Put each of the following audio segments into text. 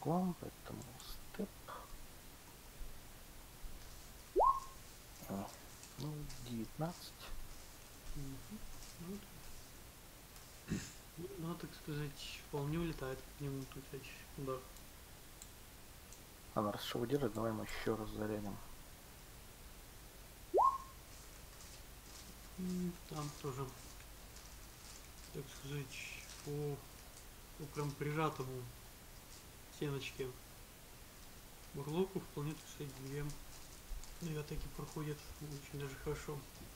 углом, поэтому степ. Ну, 19. Ну, так сказать, вполне улетает к нему тут удар. Она раз удержит, давай мы еще раз зарядим. Там тоже, так сказать, по прям прижатому стеночке Бурлоку вполне, так сказать, две атаки проходят очень даже хорошо.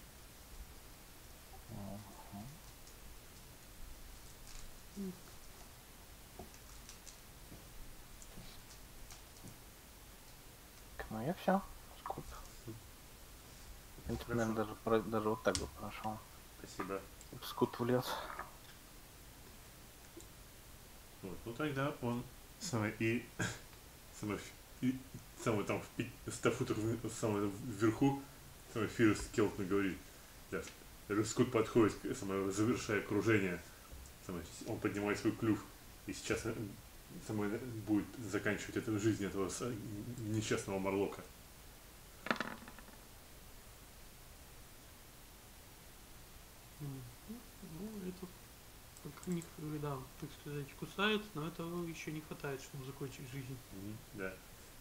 Ну я все. Скуп. В принципе, наверное, даже вот так бы прошел. Спасибо. Скут в лес. Вот, ну тогда он самый самый там в 100 футах самый вверху, самый Фирс Келтон говорит, да, Скут подходит, завершая окружение, он поднимает свой клюв, и сейчас будет заканчивать эту жизнь этого несчастного Марлока. Ну, это пока них, да, так сказать, кусает, но этого еще не хватает, чтобы закончить жизнь. Да.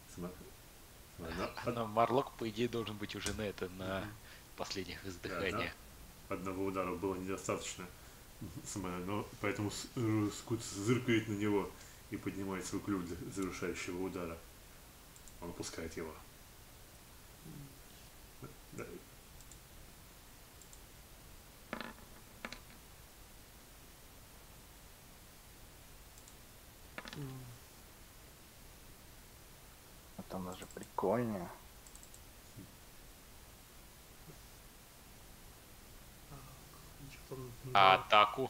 Но Марлок, по идее, должен быть уже на последних издыханиях. Да, одного удара было недостаточно. Но поэтому Скут зыркает на него и поднимает свой клюв для завершающего удара. Он опускает его. Да. Это даже прикольнее. А атаку?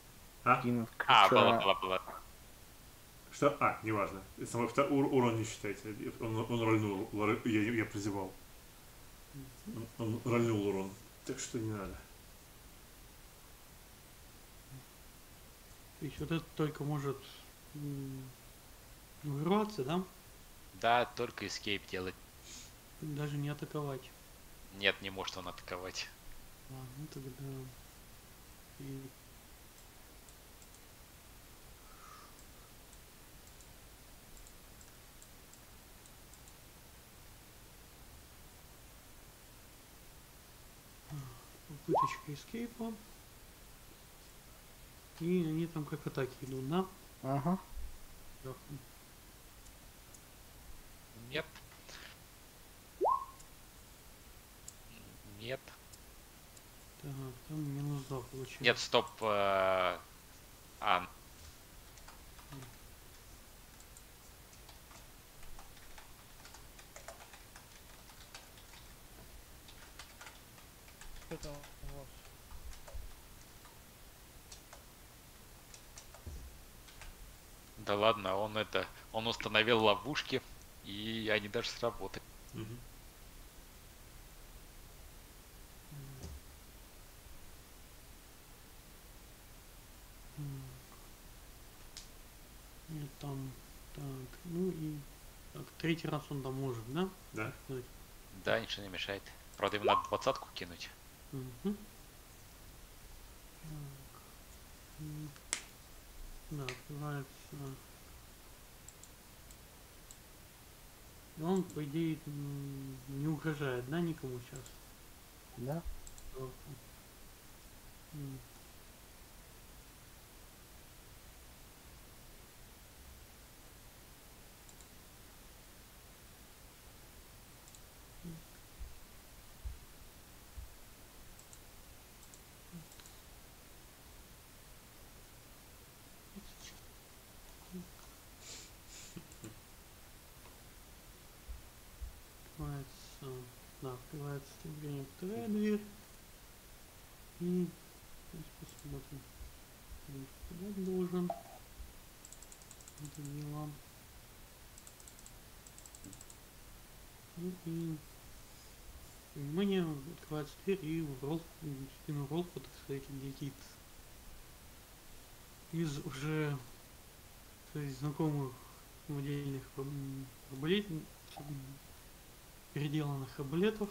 Была. Что? Неважно. Урон не считайте. Он рольнул. Я призывал. Он рольнул урон. Так что не надо. То есть вот это только может вырваться, да? Да, только эскейп делать. Даже не атаковать. Нет, не может он атаковать. Ну тогда... И... Попыточка эскейпа. И они там как атаки идут, да? Ага. Нет. Нет. Так, там минус 2 получилось. Нет, стоп. Это у вас. Да ладно, он установил ловушки, и они даже сработали. Нет, там, так, ну и так, третий раз он там может, да? Да. Да, ничего не мешает. Правда, ему надо 20-ку кинуть. Угу. Да, открывается. И он, по идее, не угрожает, да, никому сейчас? Да. Открывается стремление вторая дверь. И сейчас посмотрим. Куда должен это дело. Ну и внимание, открывается дверь и в спину Ролфа, так сказать, летит из уже, то есть, знакомых выделенных переделанных арбалетов.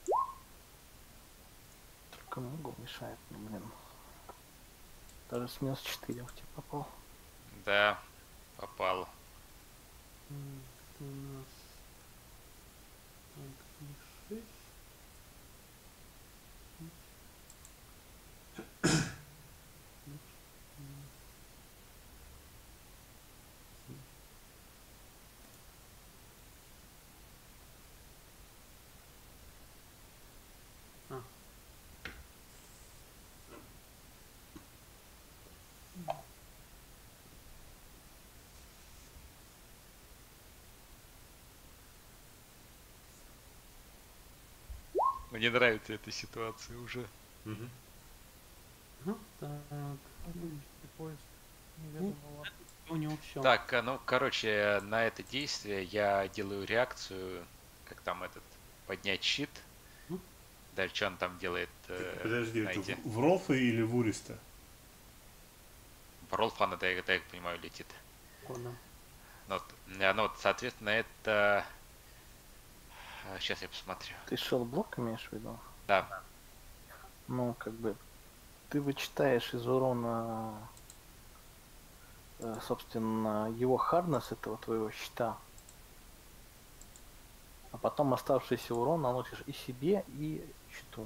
Только угол мешает, ну, блин. Даже с минус 4 в тебя попал. Да, попал. Это у нас так, 6. Мне нравится эта ситуация уже. Мгм. Так, Поиск неведомого. у него все. Так, ну, короче, на это действие я делаю реакцию, как там этот, поднять щит. Мгм. Дальше что он там делает? Подожди, это знаете? в Ролфа или в Уриста? Ролфан, это, я так понимаю, летит. Да. Ну, вот, соответственно, это... Сейчас я посмотрю. Ты шелл-блок имеешь в виду? Да, Ну, как бы, ты вычитаешь из урона, собственно, его харднес этого твоего щита. А потом оставшийся урон наносишь и себе, и щиту.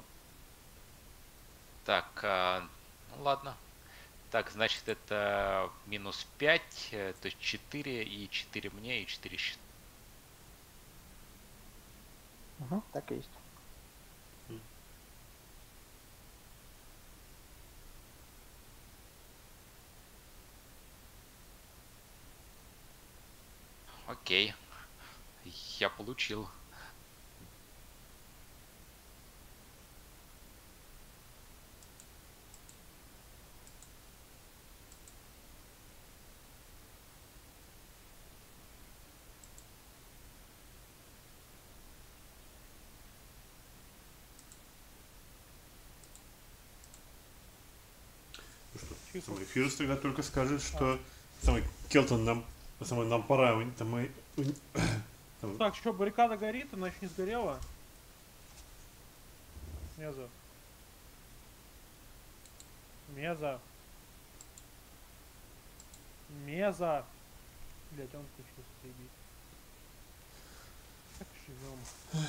так, ну ладно. Так, значит, это минус 5, то есть 4, и 4 мне, и 4 щит. Угу, так и есть. Окей. Я получил. Самый Фирс тогда только скажет, что самый Келтон нам пора. Там, Так, что, баррикада горит, она еще не сгорела? Меза. Меза. Меза. Блять, он включился, заебись. Как живем?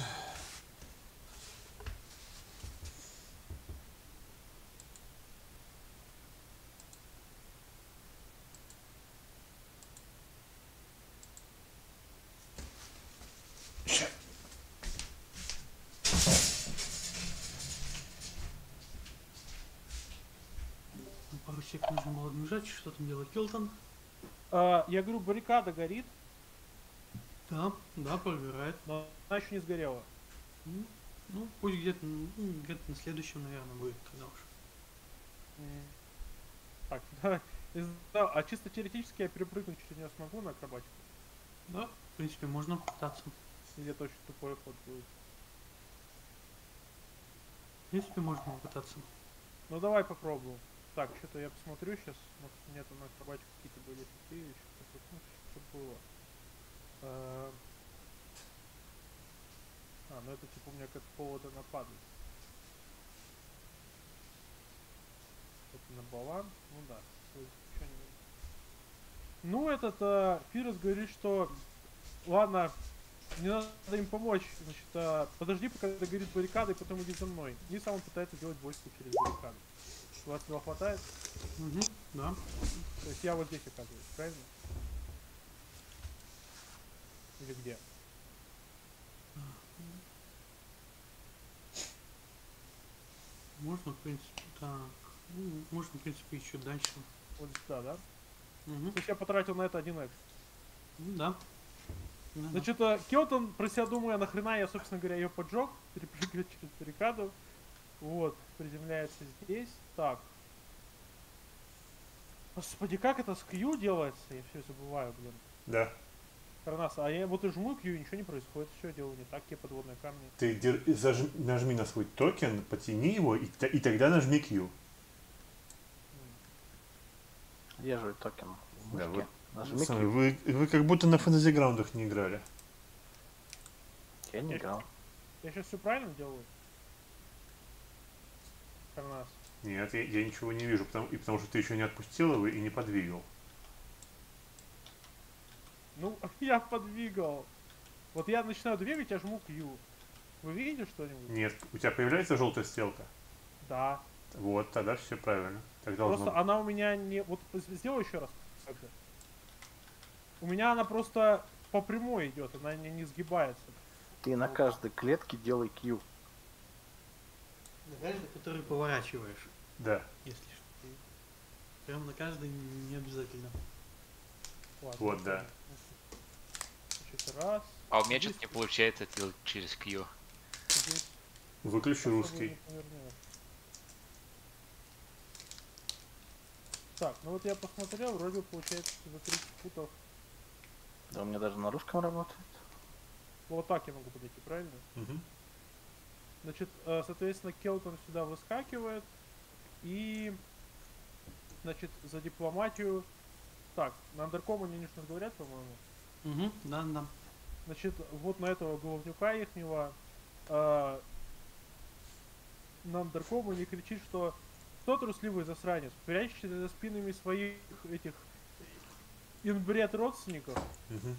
Пару сек нужно было отбежать. Что там делает Келтон? Я говорю, баррикада горит, Да, проверяет. но она еще не сгорела. Ну, пусть где-то где-то на следующем, наверное, будет тогда уж. Так, да, да, а чисто теоретически я перепрыгнуть через нее смогу на акробатику? Да, в принципе, можно попытаться. Или это очень тупой ход будет? В принципе, можно попытаться. Ну давай попробуем. Так, что-то я посмотрю сейчас. Может, нет, на акробатику какие-то были эффекты, что было. Ну это типа у меня как повода нападать. Это на баланс, ну да. Ну этот Фирос говорит, что ладно, мне надо им помочь. Значит, подожди, пока догорит баррикада, и потом иди за мной. И сам он пытается делать войско через баррикаду. 22 хватает? Угу, да. То есть я вот здесь оказываюсь, правильно? Или где? Можно, в принципе, так. Ну, можно, в принципе, еще дальше. Вот сюда, да? Угу. То есть я потратил на это 1 экс. Да. Да, Значит, Келтон про себя думая, нахрена я, собственно говоря, ее поджег, перепрыгивает через баррикаду. Вот, приземляется здесь. Так. Господи, как это с Q делается? Я все забываю, блин. да. Карнас, а я вот и жму Q, и ничего не происходит. Все делаю не так, те подводные камни. Ты нажми на свой токен, потяни его, и тогда нажми Q. Держу токен в Да, мышке. Нажми Самый, Q. вы как будто на фэнтези-граундах не играли. Я не играл. Я сейчас все правильно делаю? Карнас. Нет, я ничего не вижу, потому что ты еще не отпустил его и не подвигал. Ну, я подвигал. Вот я начинаю двигать, я жму Q. Вы видите что-нибудь? Нет, у тебя появляется желтая стрелка? Да. Вот, тогда все правильно. Так должно Просто быть. она у меня не... Вот сделай еще раз. Как-то. У меня она просто по прямой идет, она не сгибается. Ты на каждой клетке делай Q. На каждый, который поворачиваешь, Да. если что. Прям на каждый не обязательно. Ладно, Вот, да. Значит, раз. А у меня Здесь- что-то не получается делать через Q. здесь Выключи особо русский. не повернешь. Так, ну вот я посмотрел, вроде получается за 30 футов. Да у меня даже на русском работает. Вот так я могу подойти, правильно? Мгм. Значит, соответственно, Келтон сюда выскакивает. И, значит, за дипломатию... Так, на Андерком они не что говорят, по-моему. Угу, да, да. Значит, вот на этого головнюка ихнего на Андеркому не кричит, что кто трусливый засранец, прячется за спинами своих этих инбред родственников. Мгм.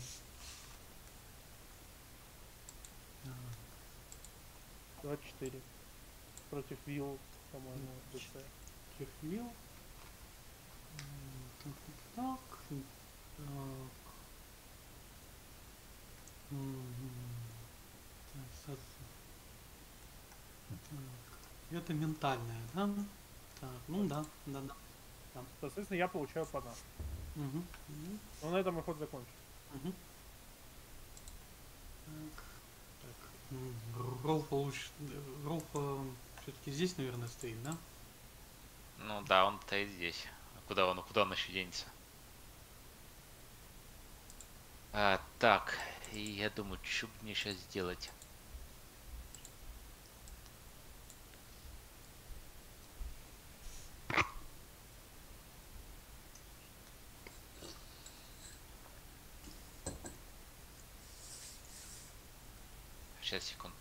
24 против Вилл, по-моему, ДЦ. Чехвил. Так, так, так. Мгм. Так, так. Это ментальное, да? Так, ну да, да, да. Соответственно, я получаю по нас. Угу. Но на этом мой ход закончен. Угу. Так, так. Ролфа лучше. Ролфа все-таки здесь, наверное, стоит, да? Ну да, он стоит здесь. Куда он еще денется? Так, и я думаю, что мне сейчас сделать? Сейчас, секунду.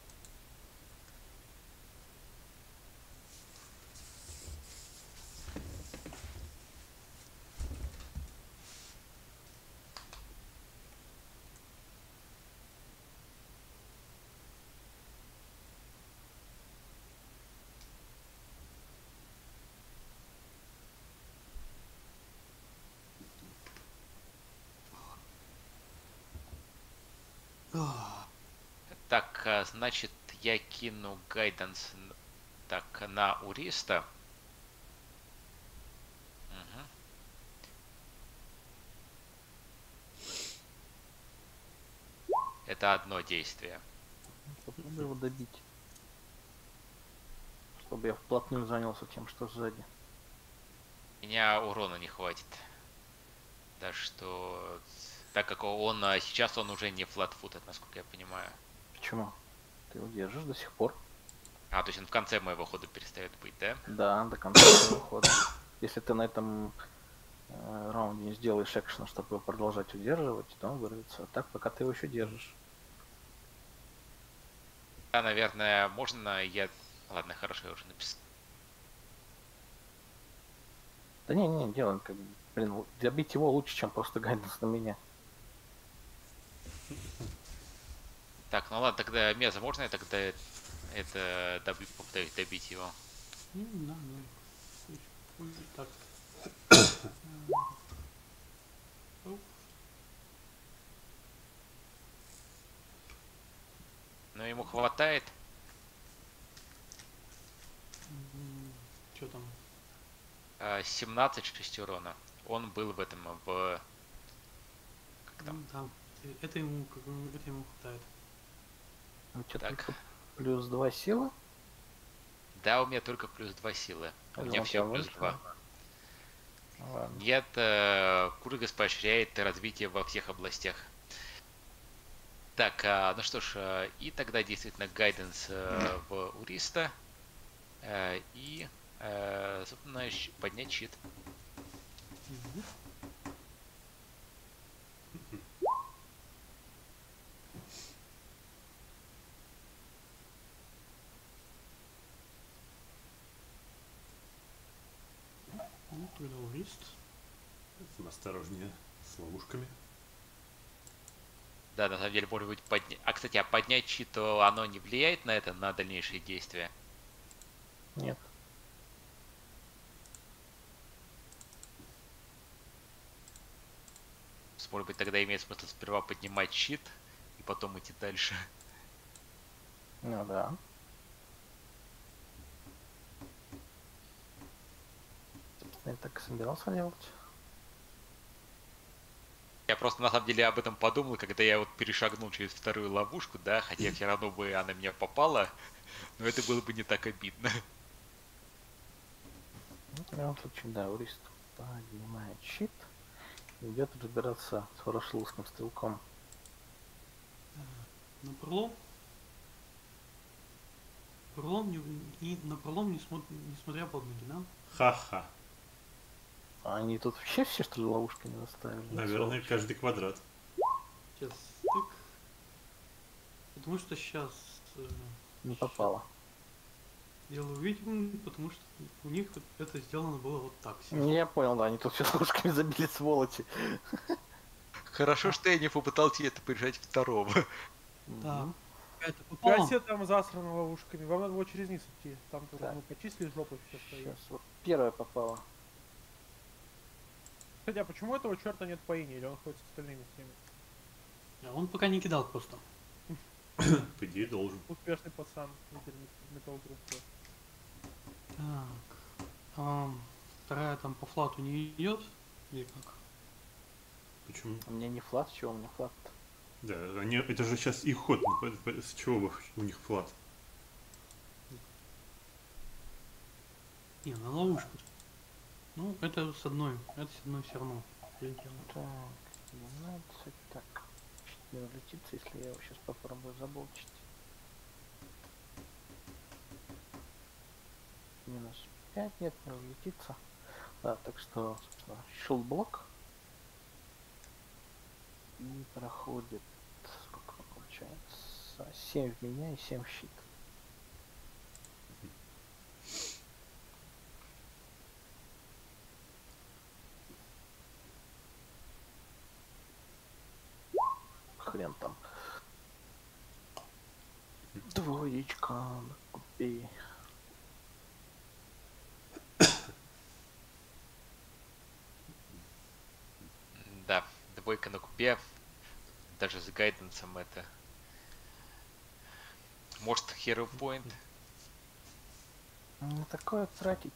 Так, значит, я кину гайданс так на Уриста. Мгм. Это одно действие. Попробуй его добить. Чтобы я вплотную занялся тем, что сзади. Меня урона не хватит. Так что, так как сейчас он уже не флатфутед, насколько я понимаю. Почему? Ты его держишь до сих пор? А, то есть он в конце моего хода перестает быть, да? Да, до конца своего хода. Если ты на этом раунде не сделаешь экшена, чтобы его продолжать удерживать, то он вырвется. А так, пока ты его еще держишь. Да, наверное, можно я... Ладно, хорошо, я уже написал. Да не, делай, как бы, блин, добить его лучше, чем просто гайденс на меня. Так, ну ладно, тогда Меза, можно я тогда это попытаюсь добить его? Ну, да, да. Пусть так. Оп. Но ему хватает. Что там? 17 6 урона. Он был в этом, как там? Ну, да. Это ему хватает. У тебя Так. только плюс 2 силы? Да, у меня только плюс 2 силы. У Я меня думал, все у тебя плюс выше. 2. Ну ладно. Нет, Кургас поощряет развитие во всех областях. Так, ну что ж, и тогда действительно гайденс в Уриста. И, собственно, поднять щит. Мгм. Тогда урист. Осторожнее с ловушками. Да, на самом деле, может быть, поднять... А, кстати, а поднять щит, то оно не влияет на это, на дальнейшие действия? Нет. Может быть, тогда имеет смысл сперва поднимать щит и потом идти дальше. Ну да. Собственно, я так и собирался делать. Я просто на самом деле об этом подумал, когда я вот перешагнул через вторую ловушку, да, хотя все равно бы она меня попала, но это было бы не так обидно. Ну, в любом случае, да, Урист поднимает щит и идет разбираться с ворошиловским стрелком. На пролом. Пролом и на пролом не смотря под ноги, да? Ха-ха. А они тут вообще все, что ли, ловушками заставили? Наверное, каждый квадрат. Сейчас стык. Потому что сейчас Не попало. делаю видим, потому что у них вот это сделано было вот так себе. Не, я понял, да, они тут все ловушками забили, сволочи. Хорошо, что я не попытался это прижать второго. Да. Мгм. Это У попало. все там засраны ловушками. Вам надо вот через низ идти. Там тоже, Так. ну, почисли жопы все стоит. Сейчас вот первая попала. Кстати, а почему этого черта нет по ине? Или он ходит с остальными всеми? А он пока не кидал просто. По идее, должен. Успешный пацан. Лидер металл группы. Так. Вторая там по флату не идет? Или как? Почему? У меня не флат, чего у меня флат? Да, они, это же сейчас их ход. Ну, с чего бы у них флат? Не, на ловушку. Ну, это с одной. Это с одной все равно. Прилетело. Так, 12, так. Чуть не разлетится, если я его сейчас попробую заблочить. Минус 5, нет, не разлетится. Да, так что, собственно, щелблок. И проходит, сколько получается? 7 в меня и 7 в щит. Хрен там. Двоечка на купе. Да, двойка на купе. Даже с гайденсом это. Может, Hero Point? На такое тратить.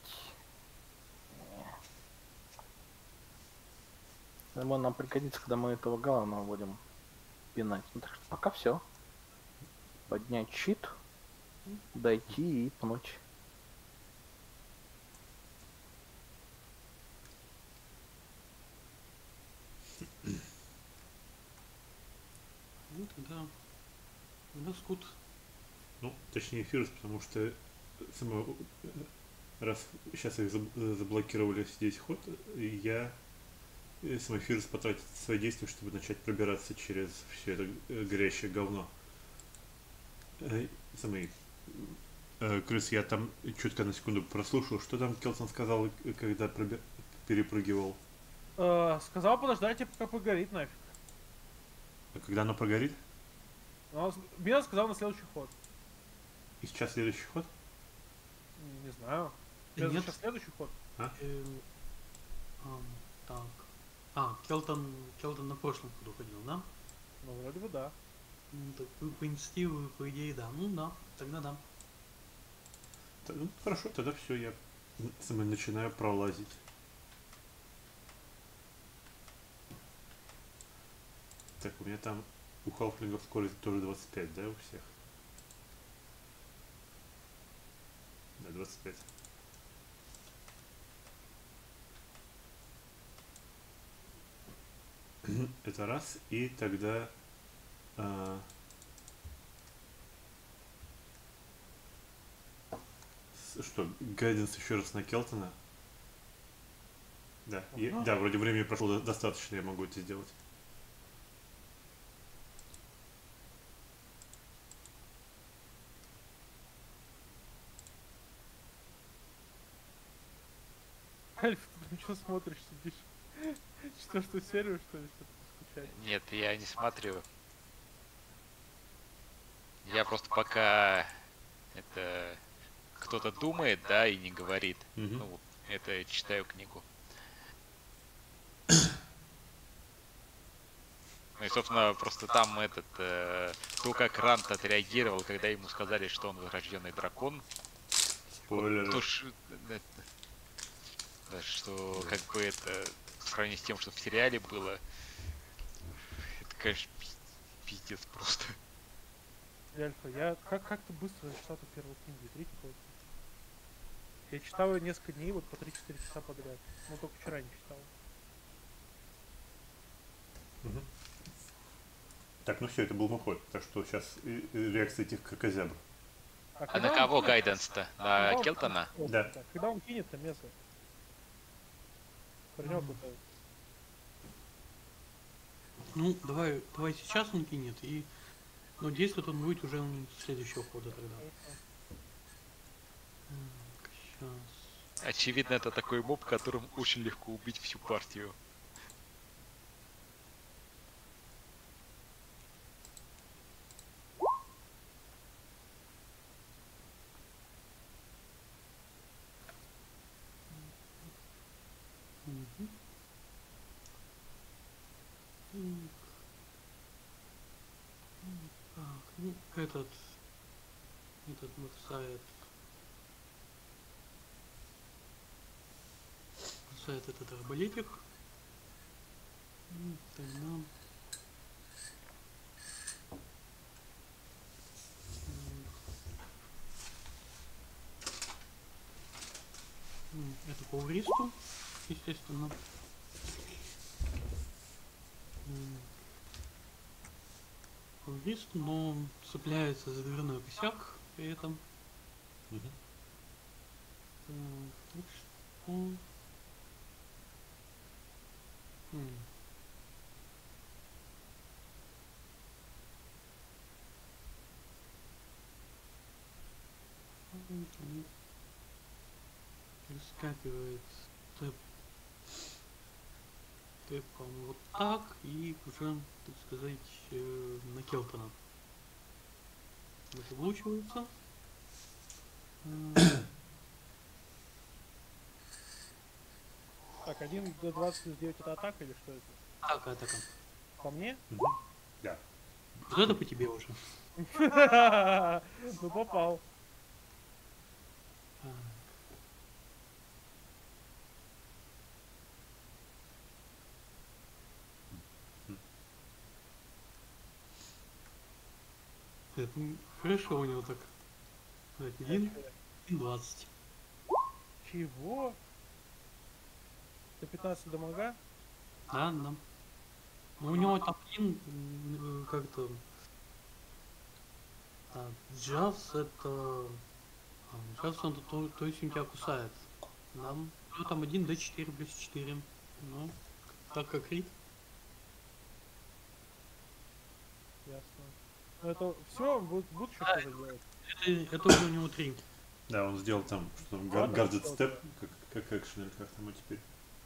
Думаю, нам пригодится, когда мы этого главного будем пинать. Ну, так что пока все. Поднять щит, дойти и пнуть. Ну, тогда скут. Ну, точнее, Фирс, потому что само, раз сейчас их заблокировали здесь ход, я самый Фирс потратит свои действия, чтобы начать пробираться через все это горящее говно. Самый крыс, я там чутко на секунду прослушал, что там Келсон сказал, когда перепрыгивал. Сказал подождать, пока погорит нафиг. А когда оно прогорит? Бина сказал на следующий ход. И сейчас следующий ход? Не знаю. Да Это нет. сейчас следующий ход. Эм, так. Келтон на прошлом ходу ходил, да? Ну, вроде бы да. Ну, так по инициативе, по идее, да. Ну да, тогда да. Ну, хорошо, тогда все, я начинаю пролазить. Так, у меня там у халфлингов скорость тоже 25, да, у всех? Да, 25. Это раз, и тогда что, гайденс еще раз на Келтона? Да, да, вроде времени прошло достаточно, я могу это сделать. Альф, ты ничего смотришь, сидишь? Четвертую серию, что ли, что-то скучать? Нет, я не смотрю. Я просто пока это кто-то думает, да, и не говорит. Мгм. Ну, это читаю книгу. Ну и, собственно, просто там то, как Рант отреагировал, когда ему сказали, что он возрожденный дракон. Спойлеры. То, да, что как бы это в сравнении с тем, что в сериале было, это, конечно, пиздец просто. Альфа, я как ты быстро зачитал эту первую книгу, 3 полки. Я читал ее несколько дней, вот по 3-4 часа подряд. Но только вчера не читал. Мгм. Так, ну все, это был мой ход. Так что сейчас реакция этих крокозябр. А когда на он кого кинет- гайденс-то? На когда он Келтона? кинет- Да. Когда он кинет-то место? Паренек это... Ну, давай сейчас он кинет, и... Но действует он будет уже следующего хода тогда. Так, сейчас. Очевидно, это такой моб, которым очень легко убить всю партию. Мгм. М. Так, ну, этот бросает этот арбалетик. Тогда это по уристу, естественно. М, По уристу, но цепляется за дверной косяк при этом. Мгм. Так что... М. Перескакивает тэп, тэпом вот так и уже, так сказать, на Келтона. Выплачивается. Так, 1 до 20 плюс 9 это атака или что это? Атака. По мне? Мгм. Да. Вот это по тебе уже. Ну попал. Так. Это хорошо у него так. Так, 1,20. Чего? 115 дамага? Да. Но у него там как-то... Так, джаз это... Джаз он то есть он тебя кусает. Да. У него там 1 d4 плюс 4. Ну, так как крит. Ясно. Ну это все, будут еще что-то делать? Это уже у него 3. Да, он сделал там, что там, Ладно, guarded что step, как экшен, или как там, а теперь.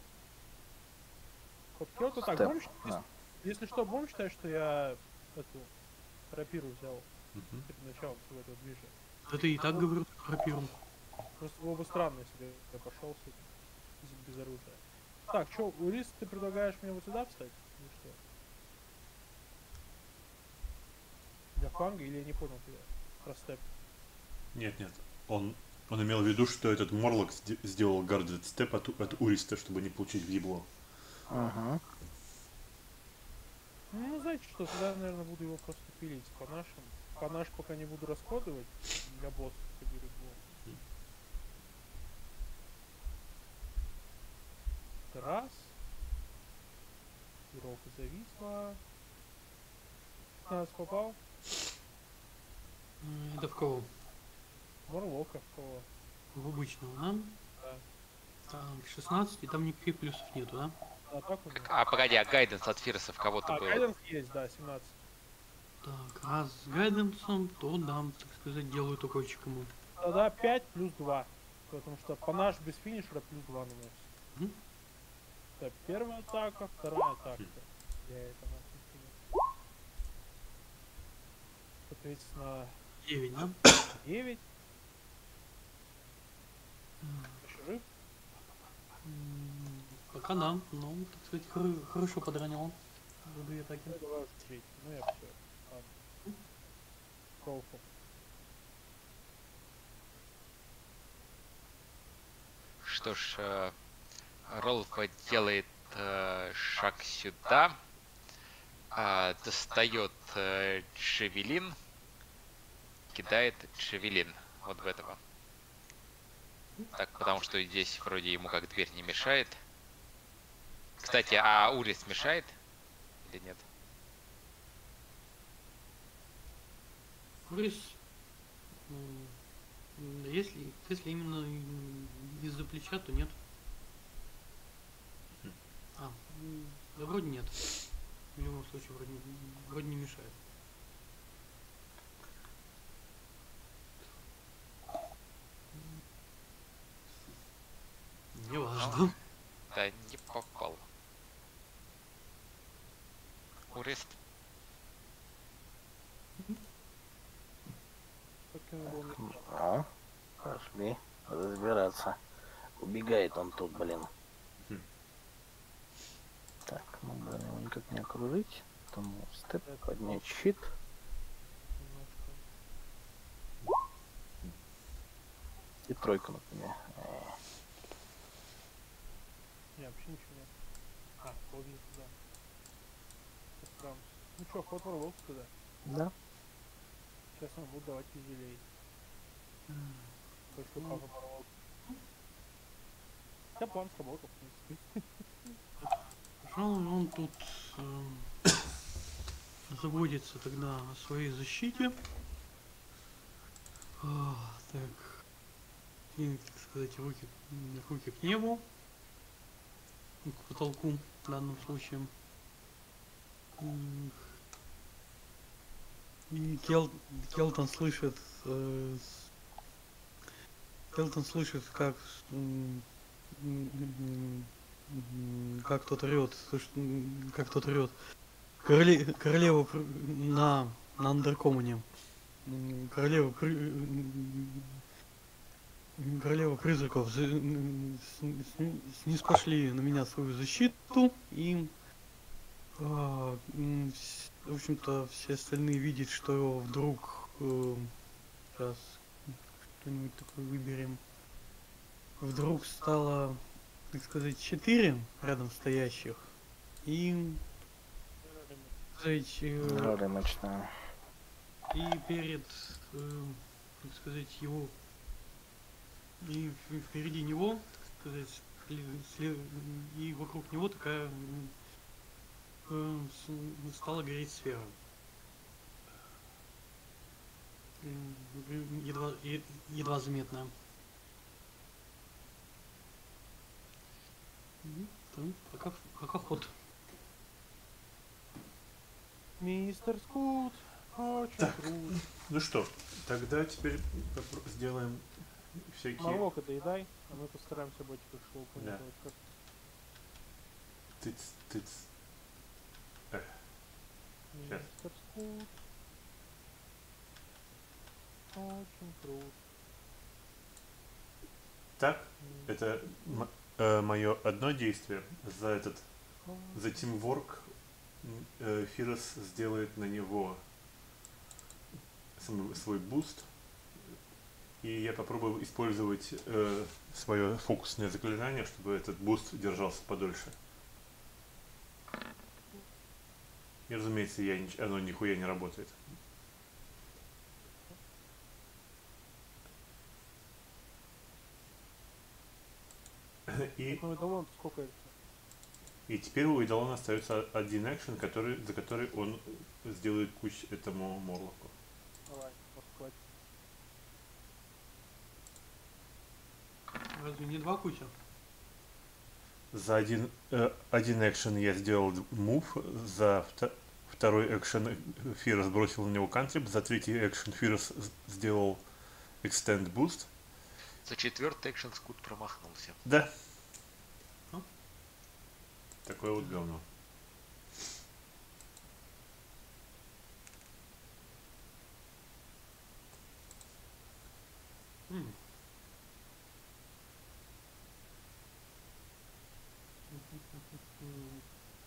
Хотел-то так, Степ, будем считать, да. если что, будем считать, что я эту рапиру взял Мгм. перед началом всего этого движа. Да ты и так говорил про первым. Просто было бы странно, если я пошел с этим, без оружия. Так, что, Урис, ты предлагаешь мне вот сюда встать? Или что? Для фланга или я не понял тебя? Про степ. Нет. Он имел в виду, что этот Морлок сделал guarded step от Уриста, чтобы не получить в ебло. Угу. Ну, знаете что, тогда, наверное, буду его просто пилить по нашим. По наш пока не буду расходовать для босса, соберу блок. Раз. Пировка зависла. 15 попал. Это в кого? Морлока в кого? В обычного, да? Да. Так, 16, и там никаких плюсов нету, да? Атаку? Да. А погоди, а гайденс от Фирса в кого-то А, был? гайденс есть, да, 17. Так, раз с гайденсом, то да, так сказать, делают укольчик ему. Тогда 5 плюс 2. Потому что по наш без финишера плюс 2 наносит. Так, первая атака, вторая атака. Я это нахуй кинул. Соответственно, 9, да? 9. Еще жив? Пока да, но, так сказать, хорошо подранил. За 2 атаки. Я давай в третий. Ну я все. Ладно. Колфу. Что ж, Ролфа делает шаг сюда, достает джавелин, кидает джавелин вот в этого. Так, потому что здесь вроде ему как дверь не мешает. Кстати, а Урис мешает или нет? Борис, если именно из-за плеча, то нет. Да вроде нет. В любом случае, вроде не мешает. Не важно. Да, не попал. Урис. Так ему было не- Ну, пошли разбираться. Убегает он тут, блин. Так, мы будем его никак не окружить. Потому степ, поднять щит. немножко. И тройку, например. Не, вообще ничего нет. А, половина туда. Справимся. Ну что, ход ворвался туда. Да. Сейчас он будет давать тяжелее. То, что папа порвал. Хотя план сработал, в принципе. Пожалуй, он тут заводится тогда о своей защите. Так. И, так сказать, руки к небу. К потолку в данном случае. И Келтон слышит, как как тот орет, королева на андеркомане. Королева призраков ниспошли на меня свою защиту, и в общем-то все остальные видят, что вдруг сейчас что-нибудь такое выберем. Вдруг стало, так сказать, 4 рядом стоящих, и так сказать, Рыночная. и перед, так сказать, его, и впереди него, так сказать, и вокруг него такая стала гореть сфера. Едва заметная. Пока ход. Мистер Скут, очень Так. круто. Ну что, тогда теперь сделаем всякие... Марлока доедай, а мы постараемся ботиков шоу Да. понять. Тыц. Сейчас. Мистер Скут. Очень круто. Так, это мое одно действие. За тимворк Фирос сделает на него свой буст. И я попробую использовать свое фокусное заклинание, чтобы этот буст держался подольше. И, разумеется, оно нихуя не работает. И, Ну, это сколько это? и теперь у Идолона остается один экшен, за который он сделает куч этому Морлоку. Давай, хватит. Разве не 2 куча? За один экшен я сделал мув, за второй экшен Фирос бросил на него кантрип, за третий экшен Фирос сделал extend boost. За 4-й экшен Скут промахнулся. Да. Такое вот говно. М. М.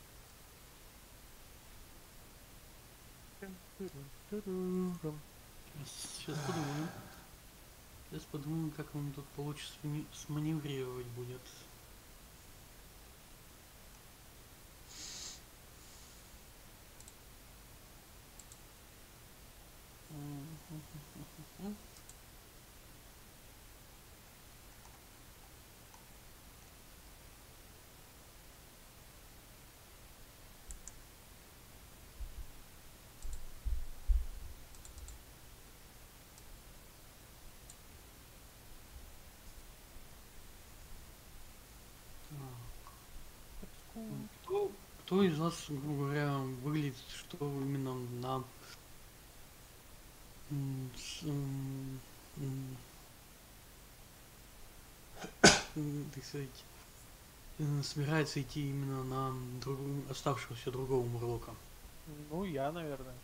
Сейчас подумаем. Сейчас подумаем, как он тут получится сманеврировать будет. Кто из вас, грубо говоря, выглядит, что именно на так сказать, собирается идти именно на оставшегося другого Мурлока? Ну, я, наверное.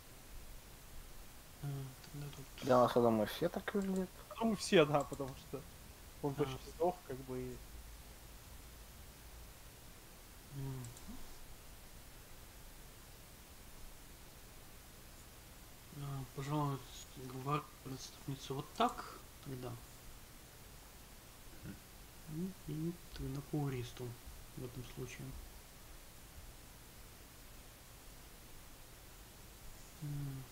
Тогда тут... Для нас, я думаю, все так выглядят. Ну, все, да, потому что он А. почти сдох, как бы, и... М. Пожалуй, гвардия становится вот так тогда. И тогда по уристу в этом случае. М.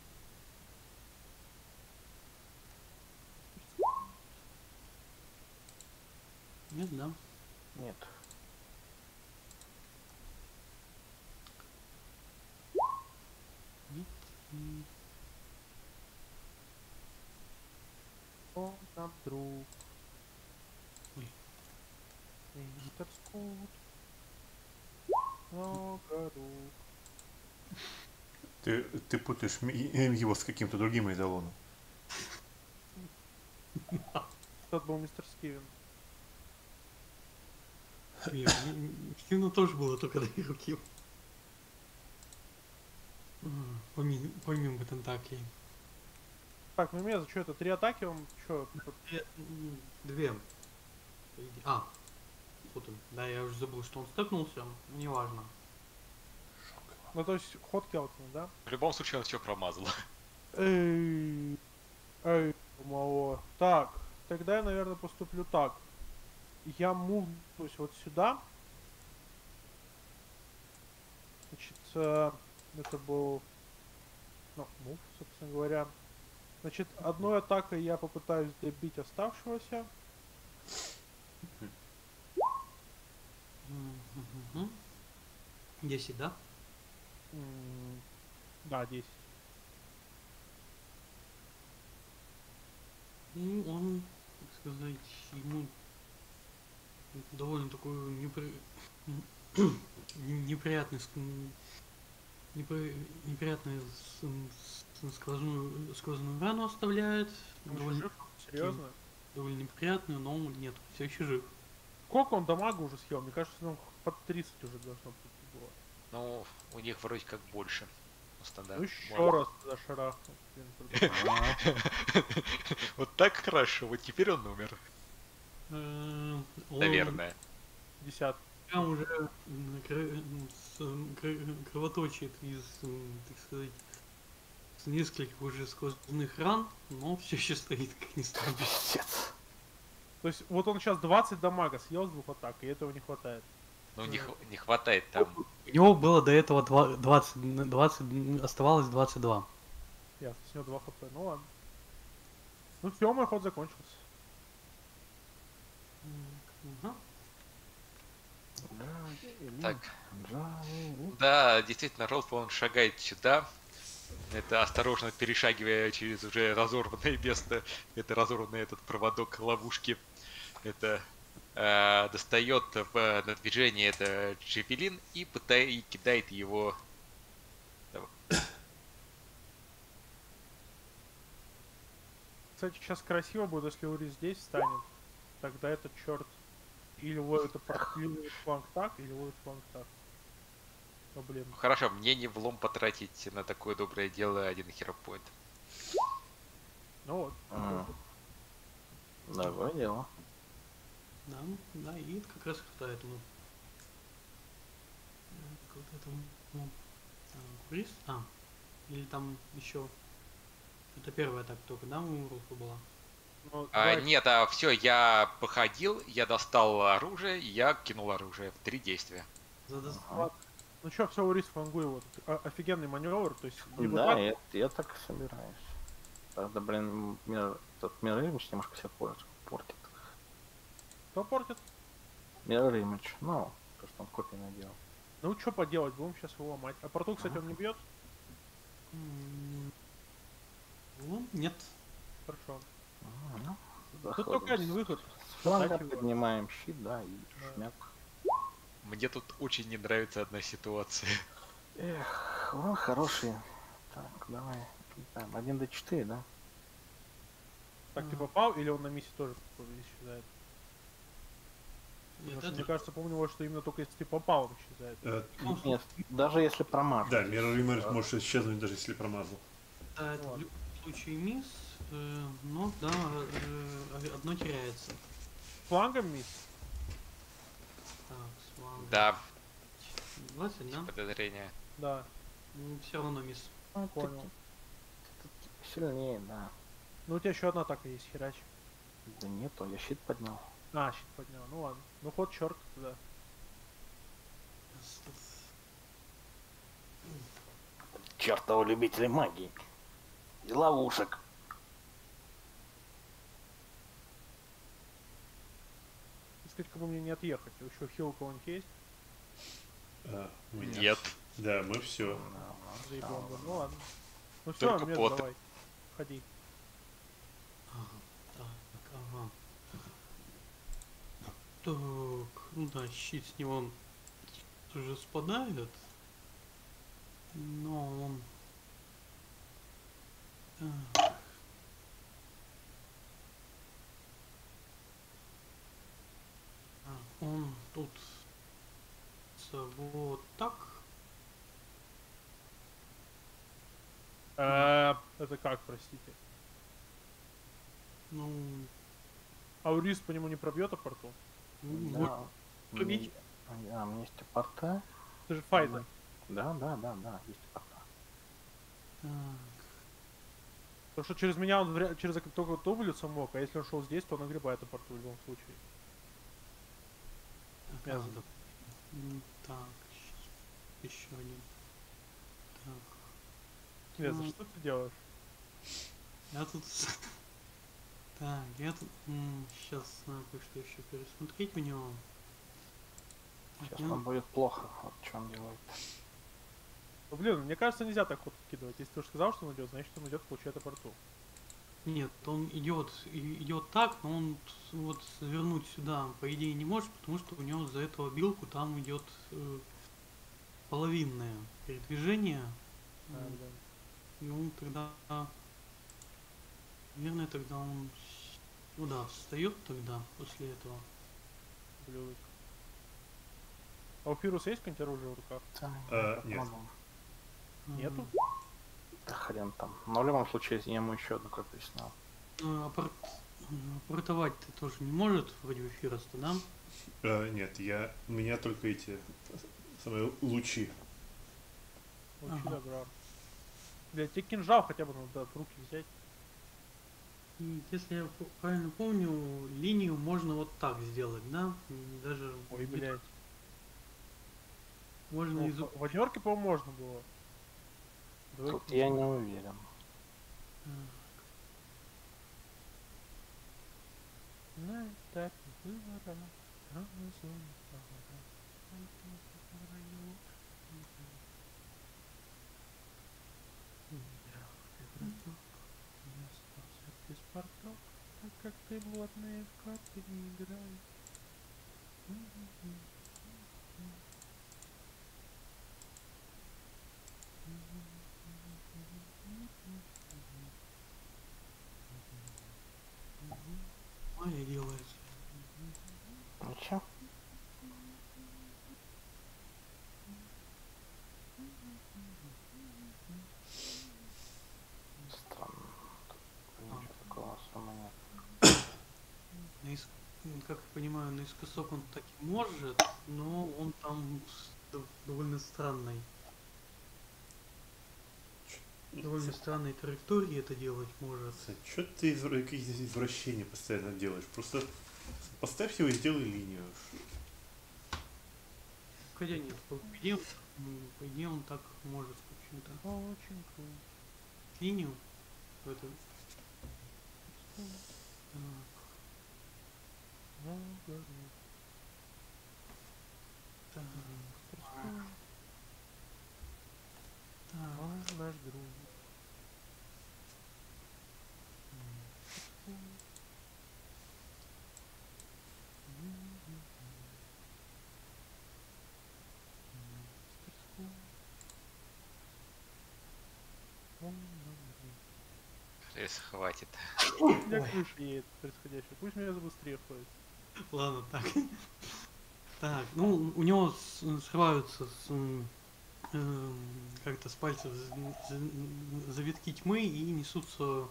Нет, да. Нет. Нет. И- Он нам друг. Ой. Мистер Скут. Много рук. Ты путаешь его с каким-то другим эзолоном. Тот был мистер Скивен. Стивена тоже было только 2 руки. Помимо Тентаклей. Так, ну мне за что это? 3 атаки, он что? 2. А, вот он. Да, я уже забыл, что он степнулся. Неважно. Ну то есть ход Келтона, да? В любом случае он все промазал. Эй, мало. Так, тогда я, наверное, поступлю так. Я мувнусь вот сюда. Значит, это был, ну, мув, собственно говоря. Значит, одной атакой я попытаюсь добить оставшегося. Мгм. 10, да? Да, 10. И он, так сказать, ему довольно такую неприятный неприятную сквозную рану оставляет. Он еще Довольно, жив? Серьезно? довольно неприятную, но он нет, все еще жив. Сколько он дамага уже съел? Мне кажется, ну, под 30 уже должно быть было. Ну, у них вроде как больше. Ну, Ну стандарт. еще раз туда шарахнул. Вот так хорошо, вот теперь он умер. Он Наверное. 50. прям уже кровоточит из, так сказать, с нескольких уже сквозных ран, но все еще стоит, как ни странно. Пиздец. То есть вот он сейчас 20 дамага съел с 2 атак, и этого не хватает. Ну, не хватает там. У него было до этого 20, оставалось 22. Ясно, с него 2 хп. Ну ладно. Ну все, мой ход закончился. Ага. Так. Да, действительно, Ролф, он шагает сюда. Это осторожно перешагивая через уже разорванное место. Это разорванный этот проводок ловушки. Это достает на движение это джевелин и кидает его. Кстати, сейчас красиво будет, если Ури здесь станет. Тогда этот черт Или ловит фланг так, или ловит фланг так. Проблема. Хорошо, мне не влом потратить на такое доброе дело один херопоинт. Ну вот. М. Другое дело. Да, да, и как раз хватает ему. Вот этому. Курист? Или там еще. Это первая так только, да, у Руфа была? Ну, давай, Нет, все, я походил, я достал оружие, я кинул оружие. 3 действия. Ага. ну чё, все, Урис флангуй его. Офигенный маневр, то есть либо Да, так, я так и собираюсь. Правда, блин, этот Mirror Image немножко себя портит. кто портит. Mirror Image, ну, то, что он копии наделал. Ну что поделать, будем сейчас его ломать. А порту, кстати, он не бьет? Ну, нет. Хорошо. Ну, Тут заходим. только один выход. С фланга Кстати, вот. поднимаем щит, да, и Да. шмяк. Мне тут очень не нравится одна ситуация. Эх, он хороший. Так, давай. Там, 1d4, да? Так, ты Ага. попал, или он на миссии тоже исчезает? Нет, Потому что, это мне кажется, помню, что именно только если ты попал, он исчезает. Нет, даже если промажешь. Да, Mirror Image может исчезнуть, даже если промазал. Да, это в Ладно. любом случае мисс, но да, одно теряется. Флангом мисс? Так, с вами. Да, 20, да? подозрение. Да, Все равно мисс. Ну, понял. ты сильнее, да. Ну у тебя еще одна атака есть, херач. Да нету, я щит поднял. Щит поднял, ну ладно. Ну ход черт туда. Чертовы любители магии. И ловушек. Сказать, как бы мне не отъехать. Еще хил у кого-нибудь есть? Нет. Да, мы все. Заебал, да. Ну ладно. Ну все, Только Мед, поты. давай. Ходи. Так, ага. Так, ну да, щит с него уже спадает. Но он... Так. Он тут вот так. Это как, простите? Ну, Аурис по нему не пробьет, а порту? вот Да. пробить. Да, у меня есть порта. Это же файтер. Да, есть порта. так. Потому что через меня он через только тублицу мог, а если он шел здесь, то он нагребает порту в любом случае. Так, Ясно. так, еще один. Так, Нет, за Ну. что ты делаешь? я тут... Так, я тут... Сейчас надо кое-что еще пересмотреть у него. Так, Сейчас я- нам будет плохо. Вот что он делает. Ну, блин, мне кажется, нельзя так ход вкидывать. Если ты уже сказал, что он идет, значит он идет, получает порту. Нет, он идет так, но он вот вернуть сюда, по идее, не может, потому что у него за этого билку там идет половинное передвижение. Блин. И он тогда... Наверное, тогда он... Ну да, встает тогда, после этого. Блюдок. А у Фируса есть какое-нибудь оружие в руках? Так, нет. Нету? Да хрен там. Но в любом случае я ему еще одну копию снял. Апортовать ты тоже не может, вроде бы Фироста, да? Нет, у меня только эти самые лучи. Лучи Ага. добра. Блядь, тебе кинжал хотя бы надо в руки взять. И если я правильно помню, линию можно вот так сделать, да? Даже Ой, блядь. можно Ну, из... в однерке, по-моему, можно было. Давай Тут я не уверен. На этапе выбора Амазон пора. Играл ты браток, не остался без порток, так как ты блатные в карты не играешь. Майя делает. Ну чё? как я понимаю, наискосок он так и может, но он там довольно странный. Довольно странной траектории это делать может. Что ты какие-то извращения постоянно делаешь? Просто поставь его и сделай линию. Хотя нет, по идее он так может, в общем-то. Очень круто. Линию. Это. Так, так. Наш друг. Крыс, хватит. У меня крыша едет происходящее. Пусть меня быстрее ходит. Ладно, так. Так, ну, у него срываются как-то с пальцев завитки тьмы и несутся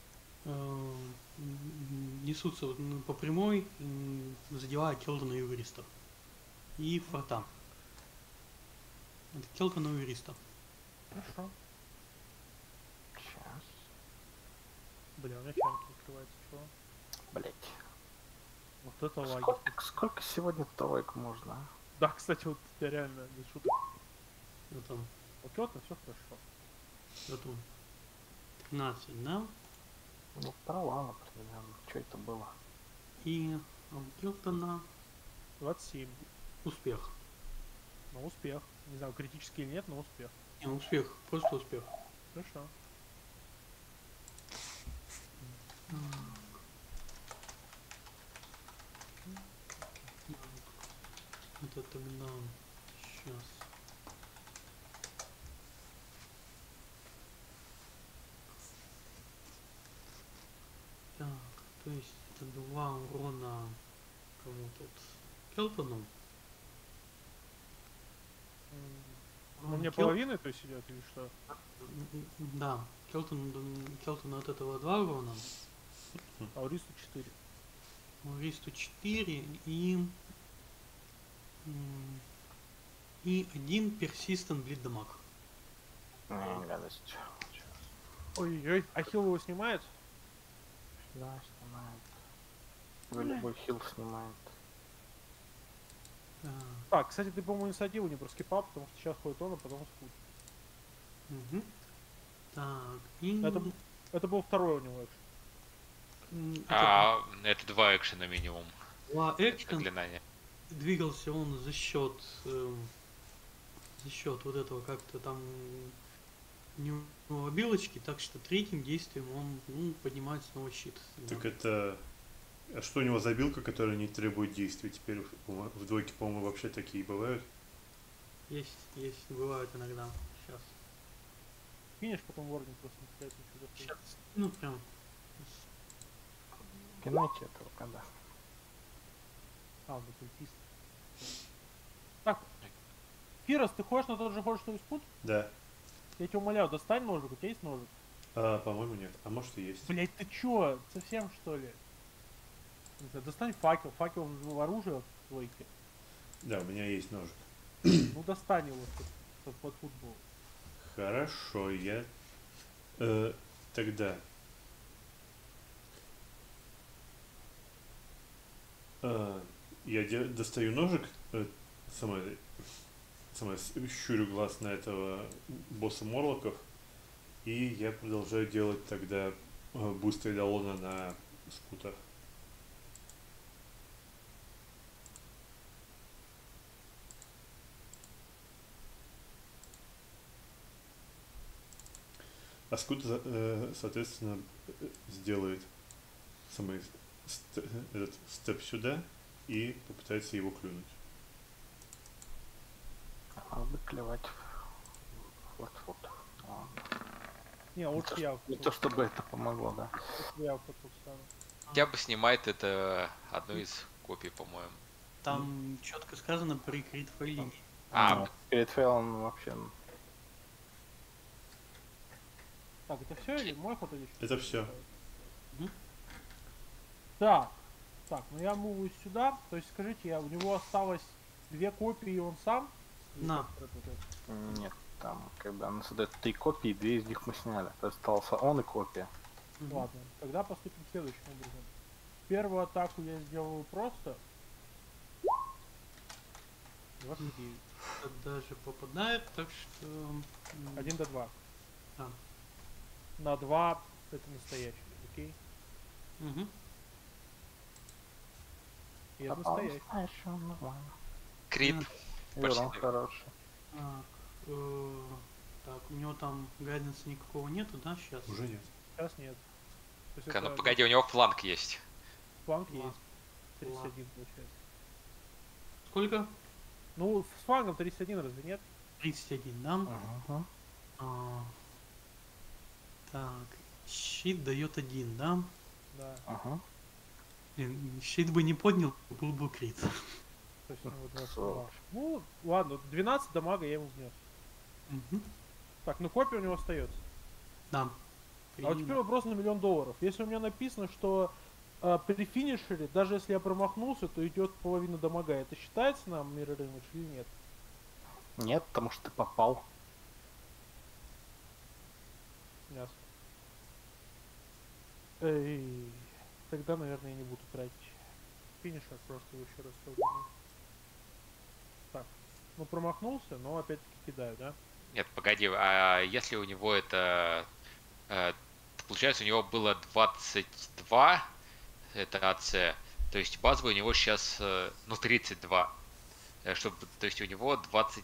несутся по прямой, задевая Келтона и Юриста. И форта. Это Келтона и Юриста. Хорошо. Сейчас. Бля, у меня чанки открывается, чего? Блять. Вот это лаги. Сколько сегодня троек можно? А? Да, кстати, вот я реально без шуток. Это, Вот Кётно все хорошо. это 13, да? Ну, права, например. Что это было? И у Келтона 27. успех. Ну, успех. Не знаю, критический или нет, но успех. Не, успех, просто успех. Хорошо. Это тогда сейчас. Так, то есть это 2 урона кому тут? Келтону. Ну, мне Кел- половины, то есть идет или что? Да, Келтону от этого 2 урона. А у Ристу 4. Ристу 4 и 1 persistent bleed дамаг. Не, гадость. Сейчас. Ой-ой-ой, а хил его снимает? Да, снимает. Вы любой хил снимает. Так, кстати, ты, по-моему, инициативу не проскипал, потому что сейчас ходит он, а потом скут. Угу. Так, и... Это был второй у него экшен. А это 2 экшена минимум. 2 экшен. Заклинания. Двигался он за счет вот этого как-то там не обилочки, так что третьим действием он поднимает снова щит. Так это... А что у него за билка, которая не требует действий? Теперь в двойке, по-моему, вообще такие бывают. Есть, бывают иногда. Сейчас. Финиш, потом вординг просто не сказать ничего. Сейчас. Ну прям. Пинайте этого когда. А, он культист. Так. Фирос, ты ходишь на тот же ход, что и Скут? Да. Я тебя умоляю, достань ножик, у тебя есть ножик? А, по-моему, нет. А может и есть. Блять, ты чё? Совсем что ли? Не знаю, достань факел, факел в оружие в двойке. Да, у меня есть ножик. Ну достань его под футбол. Хорошо, я... тогда... Я достаю ножик, щурю глаз на этого босса Морлоков, и я продолжаю делать тогда буст Эйдолона на Скута. А Скут, соответственно, сделает этот степ сюда и попытается его клюнуть. Надо клевать в флотфут. Не, лучше я. Не то чтобы это помогло, да. Лучше я в футбол стану. Хотя бы снимает это одну из копий, по-моему. Там четко сказано при крит фейлинге. А, Перед фейлом вообще... Так, это все или мой ход или еще? Это все. Так. Так, ну я муваюсь сюда. То есть скажите, у него осталось 2 копии, и он сам? Или На. как работает? Нет, там, как бы, она создает 3 копии, 2 из них мы сняли. То есть остался он и копия. Мгм. Ладно, тогда поступим следующим образом. Первую атаку я сделаю просто. 29. Это даже попадает, так что... 1 до 2. А. На 2 это настоящий, окей? Мгм. И это Попал настоящий. настоящий, нормально. Крит. И Почти урон так. хороший. Так, так, у него там гайденса никакого нету, да, сейчас? Уже нет. Сейчас нет. То есть Ну это погоди, у него фланг есть. фланг Ладно. есть. 31 получается. Сколько? Ну, с флангом 31 разве нет? 31, да? Ага. А, так, щит дает 1, да? Да. Ага. Блин, щит бы не поднял, был бы крит. То есть у него 22. Сволочь. Ну, ладно, 12 дамага я ему внес. Мгм. Так, ну копия у него остается. Да. А вот теперь вопрос на $1 000 000. Если у меня написано, что при финишере, даже если я промахнулся, то идет половина дамага, это считается нам mirror image или нет? Нет, потому что ты попал. Ясно. Эй, тогда, наверное, я не буду тратить финишер, просто его еще раз подумаю. Так, ну промахнулся, но опять-таки кидаю, да? Нет, погоди, а если у него это... Получается, у него было 22, это АЦ, то есть базовый у него сейчас, ну, 32. Чтобы, то есть у него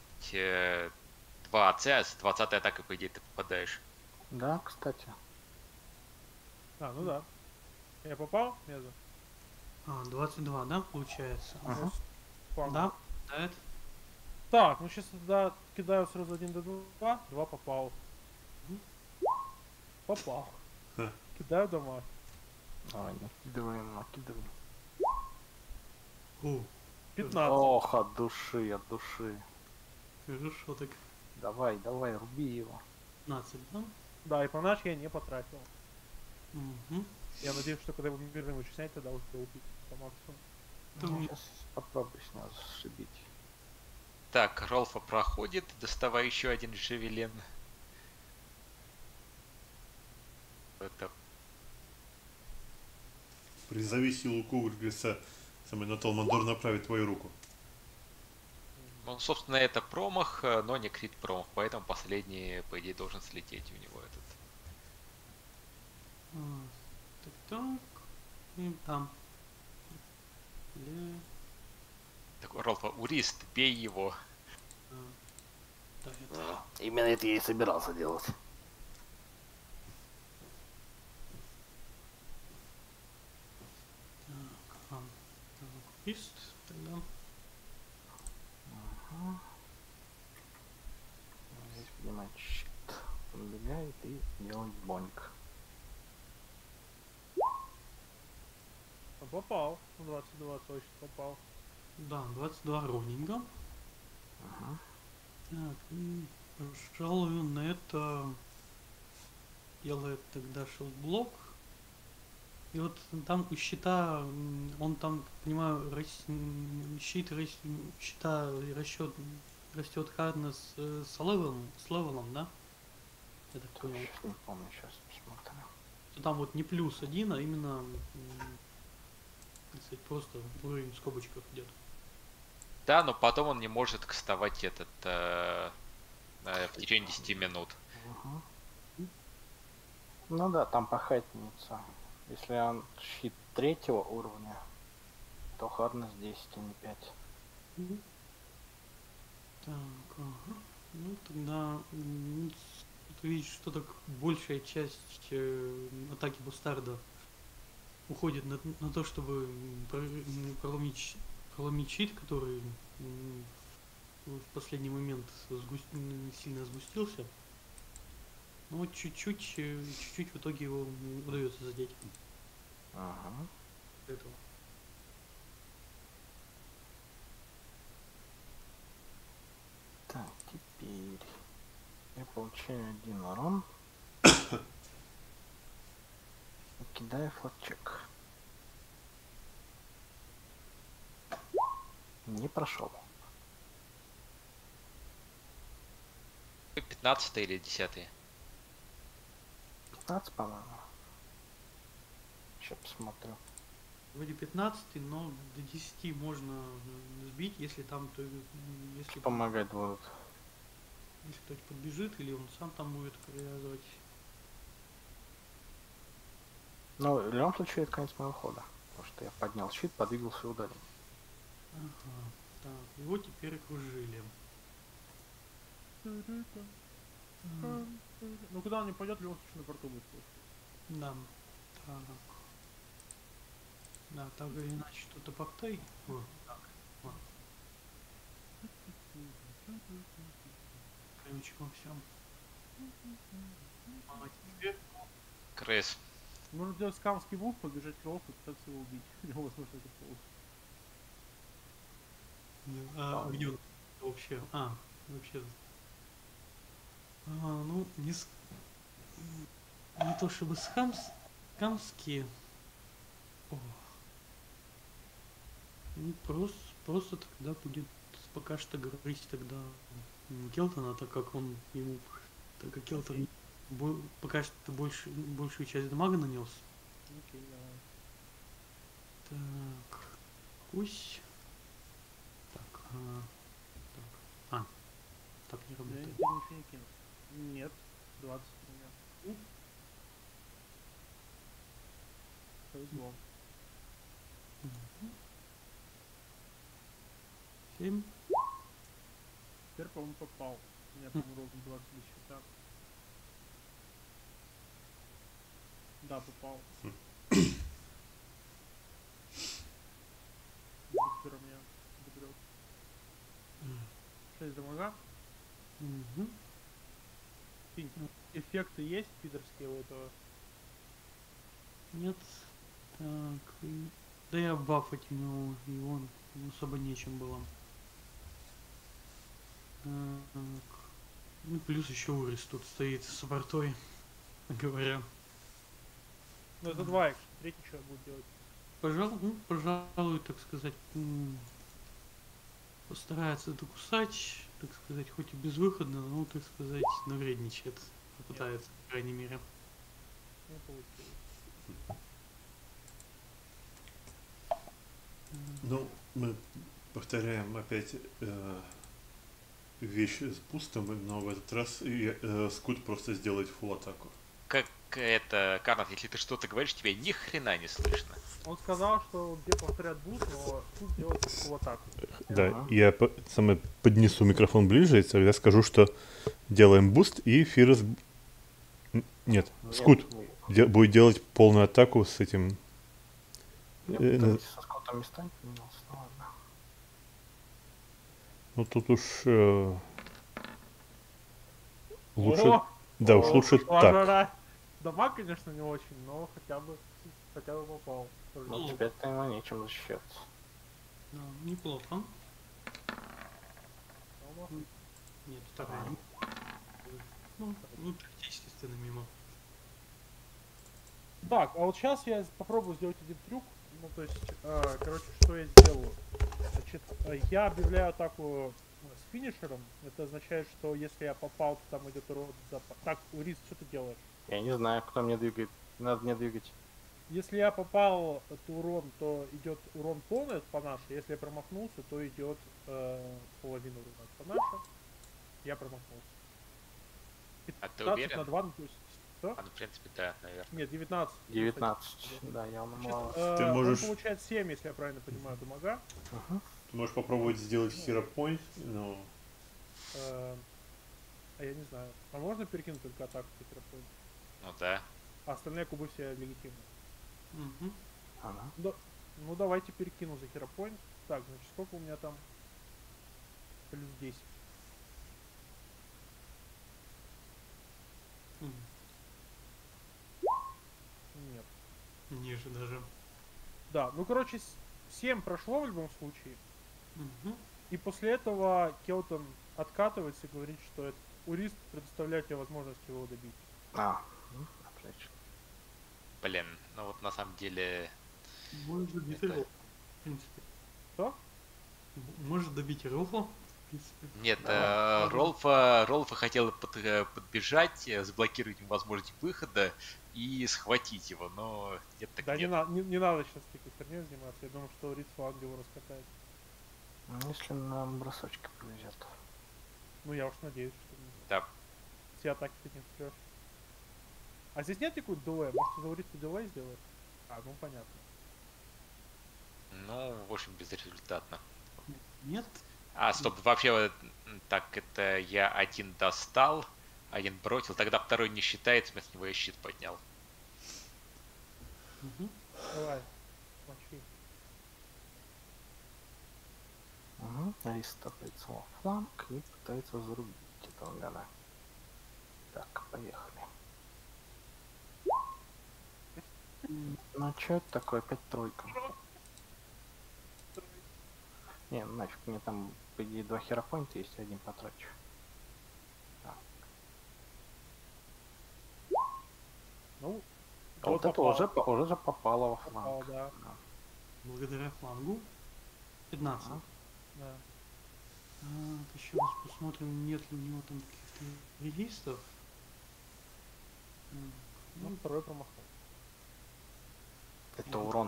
22 АЦ, а с 20 атакой, по идее, ты попадаешь. Да, кстати. А, ну да. Я попал? Между. 22, да, получается? Ага. Да, попадает. Так, ну сейчас тогда кидаю сразу 1 до 2. 2 попал. Попал. Ха. Кидаю дамаг. Давай, накидываем, накидываем. О, 15. Ох, от души, от души. хорошо так. Давай, давай, руби его. 15, да? Да, и по наш я не потратил. Угу. Я надеюсь, что когда будем мирным его снять, тогда уже убить по максимуму. Ну, сейчас попробую с него зашибить. Так, Ролфа проходит, доставай еще один джавелин. Это Призови силу Кугельса, самый на Талмандор направит твою руку. Ну, собственно, это промах, но не крит промах, поэтому последний, по идее, должен слететь у него этот. Так, так. И там. Так, Ролфа, Урист, бей его. Да, это. Именно это я и собирался делать. Так, лист, тогда. Здесь поднимать щит. Подбегает и делает боньк. Попал. 22 точно попал. Да, 22 ровненько. Ага. Так, и, пожалуй, на это делает тогда шелблок. И вот там у щита, он там, понимаю, щита растет харднес с левелом, да? Я так понял. Сейчас не помню, сейчас посмотрим. Что там вот не +1, а именно, так сказать, просто уровень в скобочках идет. Да, но потом он не может кастовать этот в течение 10 минут. Ага. Ну да, там похатница. Если он щит 3-го уровня, то харднес 10, а не 5. Так, ага. Ну тогда ты видишь, что так большая часть атаки бастарда уходит на то, чтобы проломить щит, который в последний момент сильно сгустился. Ну вот чуть-чуть в итоге его удается задеть. Ага. Этого. Так, теперь я получаю 1 урон. И кидаю флотчек. Не прошел. 15 или 10? 15, по-моему. Сейчас посмотрю. Вроде 15, но до 10 можно сбить, если там, то, если, Помогать будут. если кто-то подбежит, или он сам там будет привязывать. Ну, в любом случае, это конец моего хода. Потому что я поднял щит, подвигался и ударил. Ага, так, его теперь окружили. Ну куда он не пойдет, в любом случае на порту будет. Да, так. Да, так или иначе, что-то портой. Вот, так, вот. Ключик во всем. А теперь Крыс. Можно сделать скамский вуф, побежать к Лофу и пытаться его убить. У него, возможно, это получится. где он вообще? Вообще. Ну, не то чтобы скамские. О. Ну, просто тогда будет пока что говорить тогда Келтона, так как он ему, так как Келтон пока что большую часть дамага нанес. Окей, давай. Так, пусть. Так, так не Я работает. ничего не кину. Нет, 20 у меня. Повезло. 7. Теперь, по-моему, попал. У меня, по-моему, ровно 20 без счета. Да, попал. Доктор меня добрел. 6 дамага. Угу. Эффекты есть пидорские у этого? Нет. Так. Да я бафать у него, и он особо нечем было. Так. Ну, плюс еще Урис тут стоит с портой, говоря. Ну, это 2 экшен. Третий что будет делать? Пожалуй, так сказать, постарается докусать, так сказать, хоть и безвыходно, но, так сказать, навредничает. Попытается, по крайней мере. Не получилось. Ну, мы повторяем опять вещь с бустом, но в этот раз Скут просто сделает фулл атаку. Как это, Карнов, если ты что-то говоришь, тебе ни хрена не слышно. Он сказал, что где повторят буст, но тут делать в атаку. Да, Ага. я поднесу микрофон ближе, и тогда скажу, что делаем буст, и Фирос... Нет, Скут будет делать полную атаку с этим... Я э, пытаюсь со скотом местами поменялся, ну ладно. Ну тут уж лучше... О! Да, уж О, лучше пошла так. жара. Дамаг, конечно, не очень, но хотя бы попал. Ну, теперь-то ему нечем защищаться. Да, неплохо. Нет, вторая. Ну, естественно, мимо. Так, а вот сейчас я попробую сделать один трюк. Ну, то есть, короче, что я сделаю? Значит, я объявляю атаку с финишером. Это означает, что если я попал, то там идет урон за... Так, Урис, что ты делаешь? Я не знаю, кто меня двигает. Не надо меня двигать. Если я попал от урон, то идет урон полный от панаша. Если я промахнулся, то идет половина урона от панаша. Я промахнулся. А ты 15 уверен? на 2, ну, то есть... Что? Ну, в принципе, да, наверное. Нет, 19. 19. Да, явно мало. Ты можешь- Он получает 7, если я правильно понимаю, дамага. Ага. Ты можешь попробовать сделать Hero Point, но... А я не знаю. А можно перекинуть только атаку по терапевту? Ну да. А остальные кубы все легитимны. Угу. Ага. Ну давайте перекину за херопоинт. Так, значит, сколько у меня там? Плюс 10. Нет. Ниже даже. Да, ну короче, 7 прошло в любом случае. Угу. И после этого Келтон откатывается и говорит, что это Урист предоставляет тебе возможность его добить. Отлично. Блин, ну вот на самом деле... Может быть, Это- в принципе. Что? Может добить Ролфа, в принципе. Нет, Да. Ролфа хотел подбежать, заблокировать ему возможность выхода и схватить его, но нет, так Да, нет. не надо сейчас такой херней заниматься. Я думаю, что Риц фланг его раскатает. Ну, если нам бросочки повезет. Ну, я уж надеюсь, что Да. все атаки ты не втрешь. А здесь нет никакой дилея? Может, за Урицу дилей сделать? А, ну понятно. Ну, в общем, безрезультатно. Нет. Стоп, вообще, так, это я один достал, один бросил, тогда второй не считается, вместо него я щит поднял. Мгм. Давай, мочи. Угу. Рис стопается во фланг и пытается зарубить этого гада. Так, поехали. Ну, что это такое? Опять тройка. Не, ну нафиг, мне там, по идее, 2 херопоинта есть, один потрачу. Так. Ну, А вот это уже же попало во фланг. попал, да. Благодаря флангу. 15. Ага. Да. Еще раз посмотрим, нет ли у него там каких-то регистров. Ну, второй промахнул. Это урон.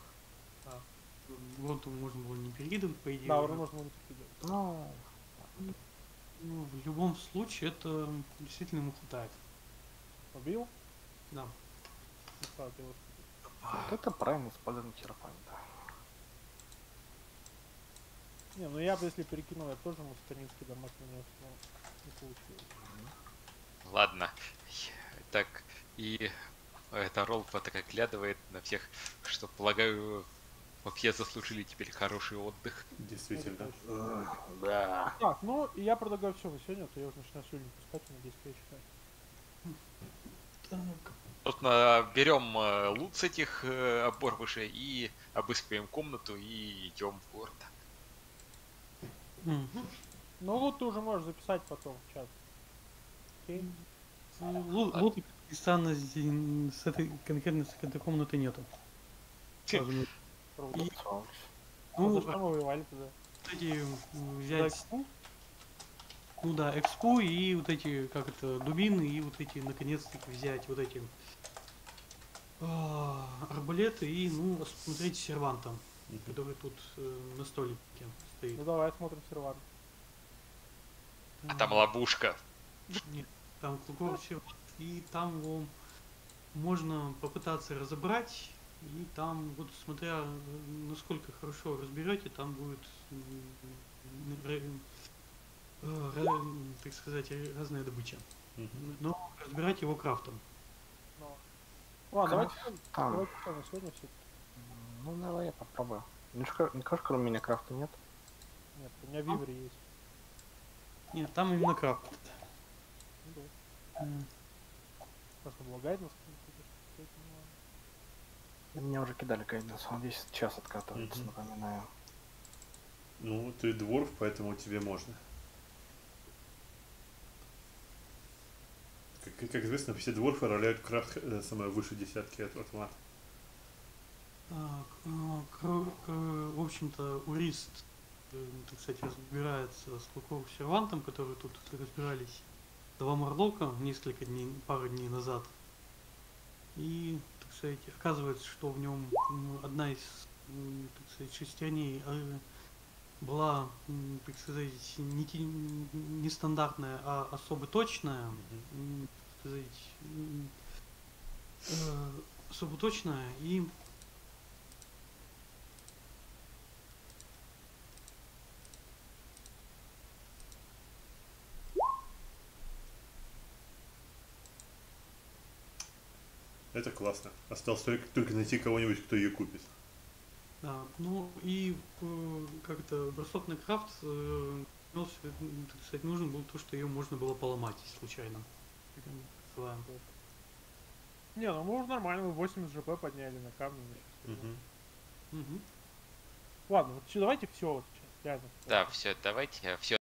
Вот можно было не перекидывать, по идее. Да, уже. урон можно было не перекидывать. Ну, Ну, в любом случае, это действительно ему хватает. Убил? Да. Красавец, его вот это правильно использование херопоинта. Не, ну я бы если перекинул, я тоже ему сатанинский дамаг нанес, но не получилось. Ладно. Так, и это Ролфа так оглядывает на всех, что, полагаю, вообще заслужили теперь хороший отдых. Действительно. Да. Так, ну и я предлагаю все на сегодня, а то я уже начинаю сегодня пускать, надеюсь, я читаю. Так. Собственно, берем лут с этих оборвышей и обыскиваем комнату и идем в город. Мгм. Ну вот ты уже можешь записать потом в чат. Окей? Лута, как ни странно, с этой конкретно с этой комнаты нету. Сразу говорю. Круто. И- Сволочь. А Ну, за что мы воевали тогда? кстати, За взять, экспу? ну да, экспу и вот эти, как это, дубины, и вот эти, наконец-таки, взять вот эти арбалеты и, ну, осмотреть серванта, который тут на столике стоит. Ну давай смотрим сервант. А там ловушка. Нет, там кругом сервант, и там его можно попытаться разобрать, и там, вот смотря насколько хорошо разберете, там будет, так сказать, разная добыча. Но разбирать его крафтом. Но... Ладно, давайте, Там. давайте что, на сегодня все. Ну, давай я попробую. Никого, кроме меня, крафта нет. Нет, у меня вивер есть. Нет, там именно крафт. Ну, да. М, Просто был гайденс. Мне уже кидали гайденс, он весь час откатывается, Мгм. напоминаю. Ну, ты дворф, поэтому тебе можно. Как известно, все дворфы роляют крафт самое выше десятки от лат. так, в общем-то, Урист, так сказать, разбирается с Луковым сервантом, которые тут разбирались два морлока пару дней назад. И, так сказать, оказывается, что в нем одна из, так сказать, шестерней была, так сказать, нестандартная, а особо точная, так сказать, особо точная, и Это классно. Осталось только найти кого-нибудь, кто ее купит. да, ну и как-то бросок на крафт так сказать, нужен был то, что ее можно было поломать случайно. Как мы называем. Не, ну мы уже нормально, мы 80 ЖП подняли на камне. Мгм. Ладно, вот давайте все вот сейчас, реально. Да, все, давайте. Все